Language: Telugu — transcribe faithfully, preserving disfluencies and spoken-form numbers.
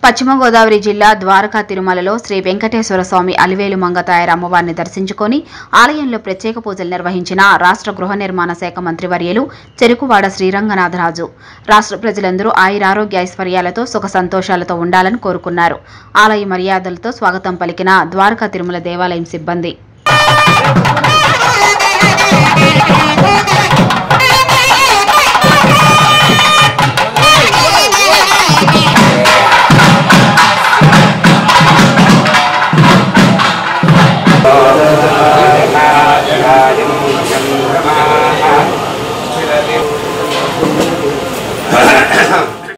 పశ్చిమ గోదావరి జిల్లా ద్వారకా తిరుమలలో శ్రీ వెంకటేశ్వర స్వామి అలివేలు మంగతాయారు అమ్మవారిని దర్శించుకొని ఆలయంలో ప్రత్యేక పూజలు నిర్వహించిన రాష్ట్ర గృహ నిర్మాణ శాఖ మంత్రివర్యులు చెరుకువాడ శ్రీరంగనాథరాజు రాష్ట్ర ప్రజలందరూ ఆయురారోగ్య ఐశ్వర్యాలతో సుఖ సంతోషాలతో ఉండాలని కోరుకున్నారు. ఆలయ మర్యాదలతో స్వాగతం పలికిన ద్వారకా తిరుమల దేవాలయం సిబ్బంది.